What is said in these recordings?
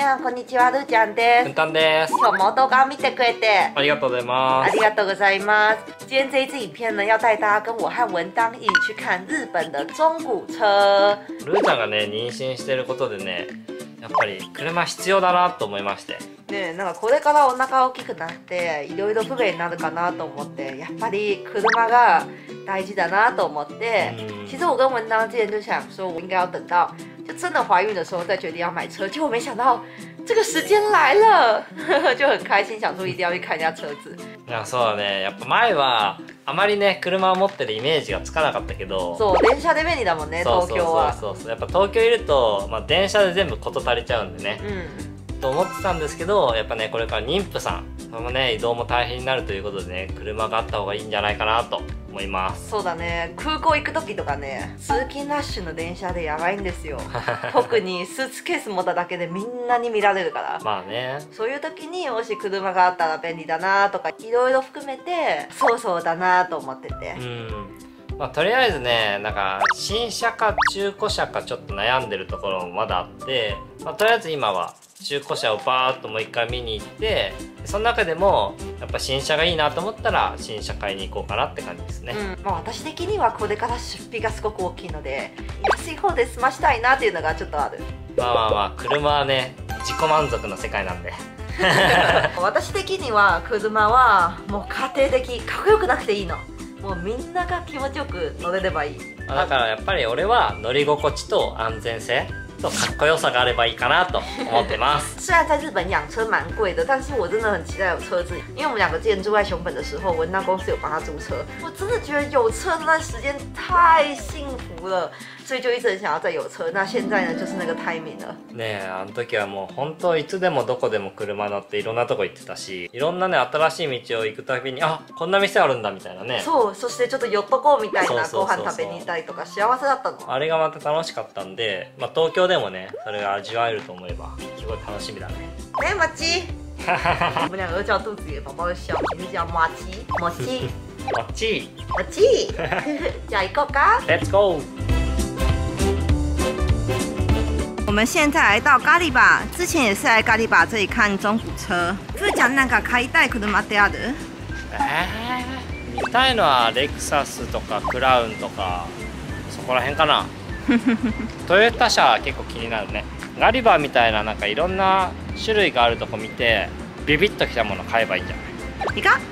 さんこんにちは、るーちゃんです。 文丹です。 今日も動画見てくれてありがとうございます。 ありがとうございます。今天这一支影片呢，要带大家跟我和文当一起去看日本的中古車。 ルーちゃんがね、妊娠してることでね、やっぱり車必要だなと思いまして。 ね、なんかこれからお腹大きくなっていろいろ不便になるかなと思って、やっぱり車が大事だなと思って。其实我跟文当之前就想说，我应该要等到就真的怀孕的时候再决定要买车，结果没想到这个时间来了，就很開心，想说一定要去看一下車子。 いや、そうだね。やっぱ前はあまりね、車を持ってるイメージがつかなかったけど。 そう、電車で便利だもんね、東京は。 そうやっぱ東京いると、まあ、電車で全部事足りちゃうんでね。と思ってたんですけど、やっぱね、これから妊婦さん、そのね、移動も大変になるということでね、車があった方がいいんじゃないかなと思います。 そうだね、空港行く時とかね、通勤ラッシュの電車でやばいんですよ。特にスーツケース持っただけでみんなに見られるから。 まあね、 そういう時にもし車があったら便利だなとかいろいろ含めて、そうだなと思ってて。 まあ、とりあえずね、なんか新車か中古車かちょっと悩んでるところもまだあって、まあ、とりあえず今は中古車をバーッともう一回見に行って、その中でもやっぱ新車がいいなと思ったら新車買いに行こうかなって感じですね。 まあ、私的にはこれから出費がすごく大きいので、安い方で済ましたいなっていうのがちょっとある。 まあ車はね、自己満足の世界なんで。 私的には車はもう家庭的、かっこよくなくていいの。もうみんなが気持ちよく乗れればいい。 だからやっぱり俺は乗り心地と安全性とかっこよさがあればいいかなと思ってます。 虽然在日本养车蛮贵的，但是我真的很期待有车子。因为我们两个之前住在熊本的时候，文当公司有帮他租车，我真的觉得有车这段时间太幸福了，所以就一直很想要再有车。那现在呢，就是那个 timing 了。 ねえ、あの時はもう本当いつでもどこでも車乗っていろんなとこ行ってたし、いろんなね新しい道を行くたびに、あ、こんな店あるんだみたいなね。 そう、そしてちょっと寄っとこうみたいなご飯食べに行ったりとか幸せだったの。 あれがまた楽しかったんで、まあ東京でもねそれが味わえると思えばすごい楽しみだね。 ね、マチ。我们两个都叫肚子里的宝宝的小名字叫マチ。マチ。 マチ。 マチ。じゃあ行こうか。 Let's go。 我们现在来到咖喱吧，之前也是来咖喱吧这里看中古車。ふーちゃんなんか買いたい車ってある？ 見たいのはレクサスとかクラウンとかそこら辺かな。トヨタ車結構気になるね。ガリバーみたいななんかいろんな種類があるとこ見てビビッときたもの買えばいいんじゃない？ いか？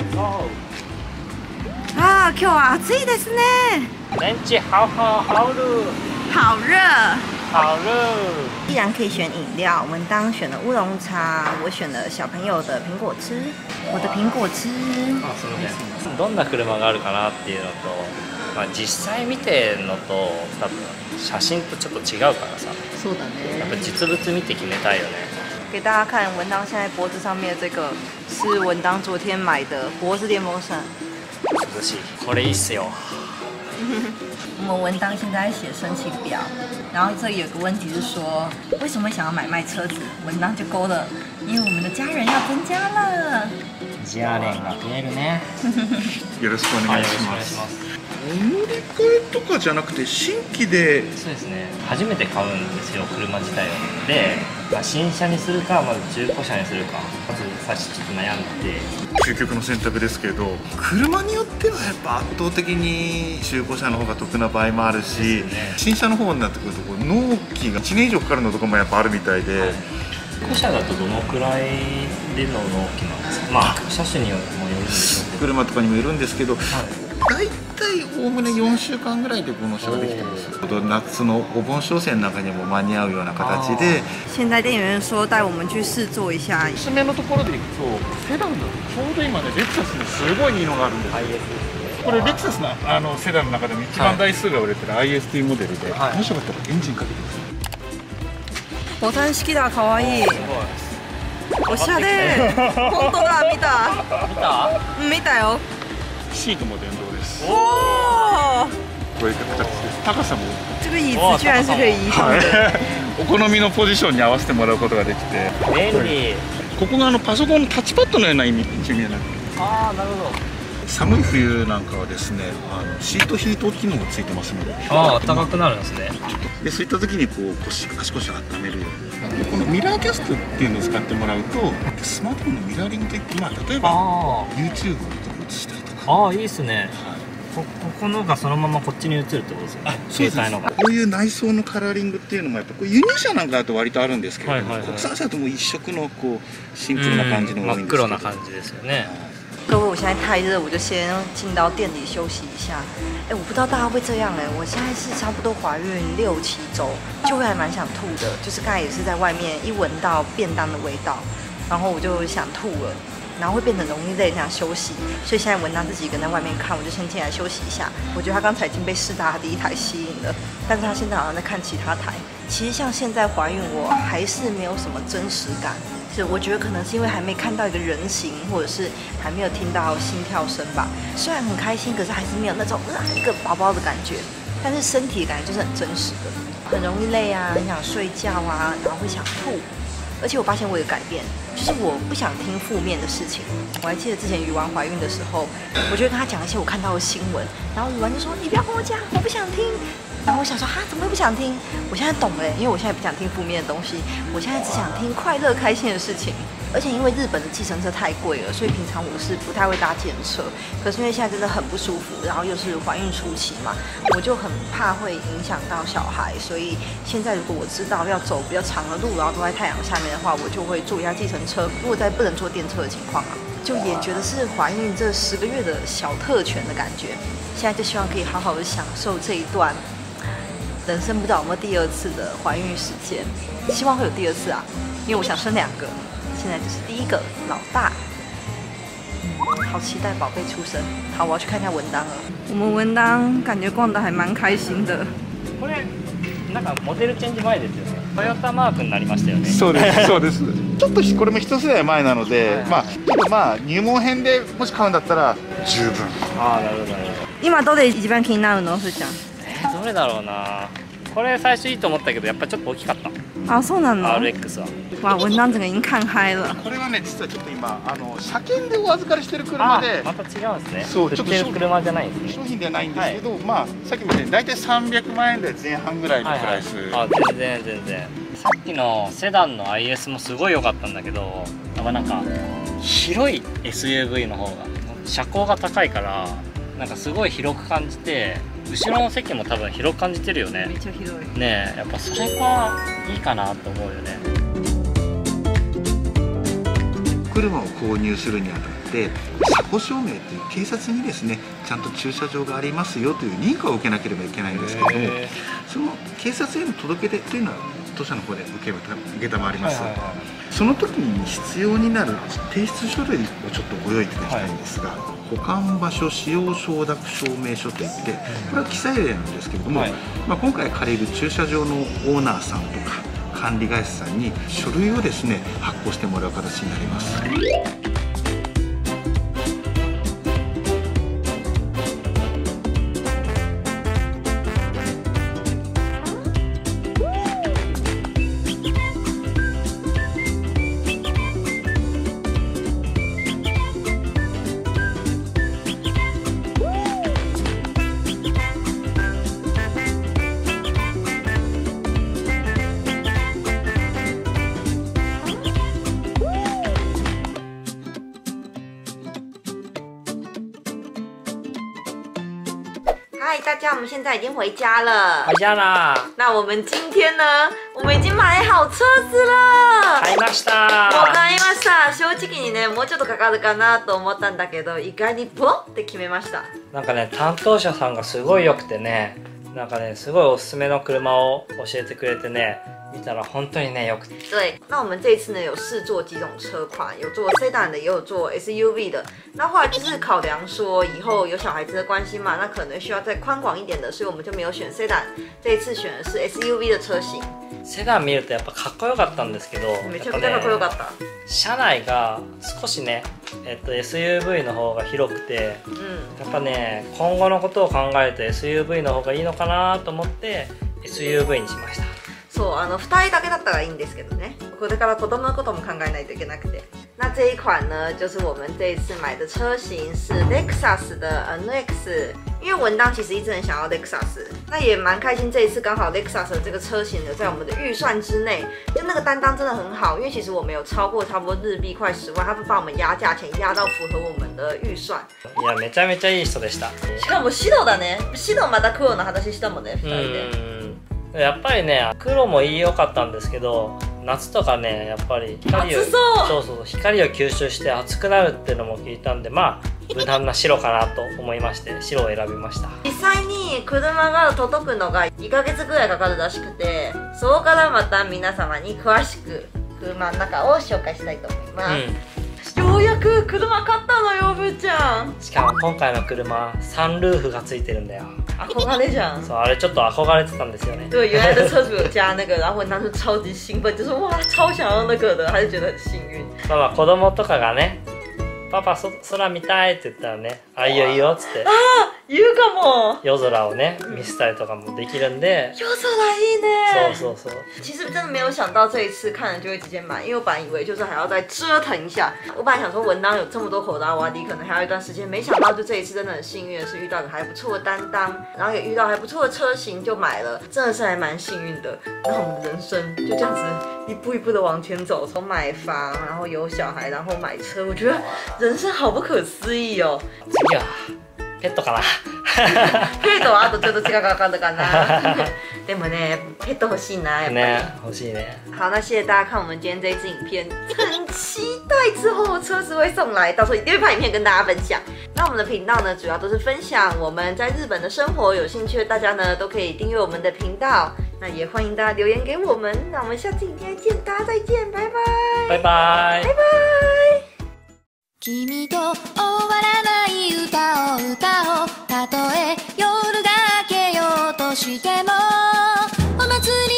ああ、今日は暑いですね。 天气好热。 好热。 好热。 依然可以选饮料，文当选了乌龙茶，我选了小朋友的苹果汁。我的苹果汁。 あ、すみません。どんな車があるかなっていうのと、まあ実際見てるのと多分写真とちょっと違うからさ。 そうだね。 やっぱ実物見て決めたいよね。 给大家看文当现在脖子上面的这个是文当昨天买的脖子电风扇。 涼しい。これいいっすよ。 我们文当现在在写申请表，然后这里有个问题是说，为什么想要买卖车子？文当就勾了，因为我们的家人要增加了。 家人が増えるね。 よろしくお願いします。お乗り換えとかじゃなくて新規で。 そうですね。初めて買うんですよ、車自体を。で、まあ、新車にするかまず中古車にするか、まず最初ちょっと悩んで。 究極の選択ですけど、車によってはやっぱ圧倒的に中古車の方が得な場合もあるし、新車の方になってくるとこう納期が1年以上かかるのとかもやっぱあるみたいで。 中古車だとどのくらいでの納期なんですか？まあ車種にもよるんでしょうけど、 車とかにもよるんですけど、大体おおむね4週間ぐらいでこの車ができてます。夏のお盆商戦の中にも間に合うような形で。 现在店员说带我们去試坐一下。 おすすめのところでいくとセダンだとちょうど今ねレクサスにすごいいいのがあるんですよ。これレクサスのセダンの中でも一番台数が売れてる IST モデルで、もしよかったらエンジンかけてください。 ボタン式だ、可愛い。おしゃれ。本当だ、見た。見たよ。 シートも電動です。 おお。 こういった形です。高さも。 这个椅子居然是可以移动的。 お好みのポジションに合わせてもらうことができて。 便利。 ここがパソコンのタッチパッドのような意味になっています。 ああ、なるほど。 寒い冬なんかはですね、シートヒート機能がついてますので、 ああ、暖かくなるんですね。 でそういった時にこう足腰を温めるようにこのミラーキャストっていうのを使ってもらうと、スマートフォンのミラーリングで、例えば YouTube とか映したりとか。 いいですね。ここのがそのままこっちに映るってことですよね。 そうです。こういう内装のカラーリングっていうのもやっぱこう輸入車なんかだと割とあるんですけれども、国産車だともう一色のこうシンプルな感じの多いんですけど。真っ黒な感じですよね。 各位，我现在太热，我就先进到店里休息一下。哎，我不知道大家会这样哎，我现在是差不多怀孕6、7周，就会还蛮想吐的。就是刚才也是在外面一闻到便当的味道，然后我就想吐了，然后会变得容易累，想休息。所以现在文当自己一个人在外面看，我就先进来休息一下。我觉得他刚才已经被世大的第一台吸引了，但是他现在好像在看其他台。其实像现在怀孕，我还是没有什么真实感。我觉得可能是因为还没看到一个人形，或者是还没有听到心跳声吧。虽然很开心，可是还是没有那种一个宝宝的感觉。但是身体的感觉就是很真实的，很容易累啊，很想睡觉啊，然后会想吐。而且我发现我有改变，就是我不想听负面的事情。我还记得之前鱼丸怀孕的时候，我就跟他讲一些我看到的新闻，然后鱼丸就说：“你不要跟我讲，我不想听。”然后我想说哈，怎么会不想听？我现在懂了，因为我现在不想听负面的东西，我现在只想听快乐开心的事情。而且因为日本的计程车太贵了，所以平常我是不太会搭计程车。可是因为现在真的很不舒服，然后又是怀孕初期嘛，我就很怕会影响到小孩。所以现在如果我知道要走比较长的路，然后都在太阳下面的话，我就会坐一下计程车。如果在不能坐电车的情况啊，就也觉得是怀孕这10个月的小特权的感觉。现在就希望可以好好的享受这一段。人生不知道有没有第2次的怀孕时间，希望会有第2次啊，因为我想生2个，现在就是第1个老大，好期待宝贝出生。好，我要去看一下文当了。我们文当感觉逛得还蛮開心的。 これなんかモデルチェンジ前ですよね。トヨタマークになりましたよね。 そうですそうです。ちょっとこれも1世代前なので、入門編でもし買うんだったら十分。 なるほどなるほど。 今どれ一番気になるの？すーちゃん。 どれだろうな。これ最初いいと思ったけどやっぱちょっと大きかった。 あ、そうなの？ RX は。 哇，文当整个已经看嗨了。 これはね、実はちょっと今車検でお預かりしてる車で。 また違うんですね。 そう、ちょっと車じゃないんですね。 商品ではないんですけど、さっきも言った大体300万円台前半ぐらいのプライス。 全然。さっきのセダンの IS もすごい良かったんだけど、なんか広い SUV の方が車高が高いからなんかすごい広く感じて。後ろの席も多分広く感じてるよね。 めっちゃ広い。 ねえ、やっぱそれがいいかなと思うよね。 車を購入するにあたって車庫証明という警察にですね、ちゃんと駐車場がありますよという認可を受けなければいけないんですけども、その警察への届け出というのは当社の方で承ります。その時に必要になる提出書類をちょっとご用意いただきたいんですが、保管場所使用承諾証明書といって、これは記載例なんですけれども、今回借りる駐車場のオーナーさんとか管理会社さんに書類をですね発行してもらう形になります。 嗨，大家，我们现在已经回家了。 回家啦。 那我们今天呢，我们已经買好车子了。 買いました。 もう買いました。正直にね、もうちょっとかかるかなと思ったんだけど、意外にポロって決めました。 なんかね、担当者さんがすごい良くてね、なんかね、すごいおすすめの車を教えてくれてね。見たら本当にねよく。 对，那我们这一次呢有试坐几种车款，有做 Sedan 的，也有做 SUV 的。那后来就是考量说以后有小孩子的关系嘛，那可能需要再宽广一点的，所以我们就没有选 Sedan， 这一次选的是 SUV 的車型。 セダン見るとやっぱかっこよかったんですけど、 めちゃくちゃかっこよかった。 車内が少しね、SUV の方が広くて、やっぱね今後のことを考えると SUV の方がいいのかなと思って SUV にしました。 そう、2人だけだったらいいんですけどね、これから子供のことも考えないといけなくて那这一款呢，就是我们这一次买的车型是 Lexus 的 NX， 因为文当其实一直很想要 Lexus， 那也蛮开心这一次刚好 Lexus 的这个车型有在我们的预算之内，就那个担当真的很好，因为其实我们有超过差不多日币快10万，他们帮我们压价钱压到符合我们的预算。 いやめちゃめちゃいい人でした。 しかも白だね。白また黒の話したもんね、2人で。 やっぱりね黒も良かったんですけど、夏とかねやっぱり光をそう光を吸収して熱くなるっていうのも聞いたんで、まあ無難な白かなと思いまして白を選びました。 実際に車が届くのが2ヶ月ぐらいかかるらしくて、そこからまた皆様に詳しく車の中を紹介したいと思います。ようやく車買ったのよ、ぶーちゃん。 しかも今回の車サンルーフがついてるんだよ。 憧れじゃん。 そうあれちょっと憧れてたんですよね。 对，原来的车主有加那个，然后我当时超级兴奋，就是哇，超想要那个的，他就觉得很幸运。 まあ子供とかがね、パパ空見たいって言ったらね、あいいよいいよっつって言うかも。 夜空をね見せたりとかもできるんで。 夜空いいね。 そうそうそう。 其实真的没有想到这一次看了就会直接买，因为我本来以为就是还要再折腾一下。我本来想说文当有这么多口达瓦迪，可能还要一段时间，没想到就这一次真的很幸运的是遇到一个还不错的担当，然后也遇到还不错的车型就买了，真的是还蛮幸运的。然后我们的人生就这样子一步一步的往前走，从买房，然后有小孩，然后买车，我觉得人生好不可思议哦。 次はペットかな。 ペットはあとちょっと違うかかったかな。でもね、ペット欲しいな、やっぱり。 ね、欲しいね。 好，那谢谢大家看我们今天这一支影片，很期待之后车子会送来，到时候一定会拍影片跟大家分享。那我们的频道呢，主要都是分享我们在日本的生活，有興趣的大家呢都可以订阅我们的频道。那也欢迎大家留言给我们，那我们下次影片见，大家再见，拜拜， 拜拜， 拜拜。 君と終わらない歌を歌おう。たとえ夜が明けようとしてもお祭り